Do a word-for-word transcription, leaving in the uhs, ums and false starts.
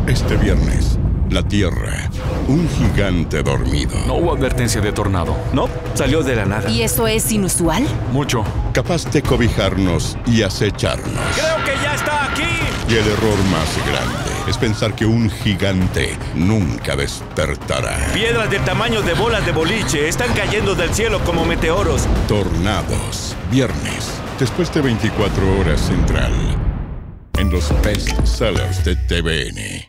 Este viernes, la Tierra, un gigante dormido. No hubo advertencia de tornado. No, salió de la nada. ¿Y eso es inusual? Mucho. Capaz de cobijarnos y acecharnos. ¡Creo que ya está aquí! Y el error más grande es pensar que un gigante nunca despertará. Piedras del tamaño de bolas de boliche están cayendo del cielo como meteoros. Tornados, viernes, después de veinticuatro horas central, en los best sellers de T V N.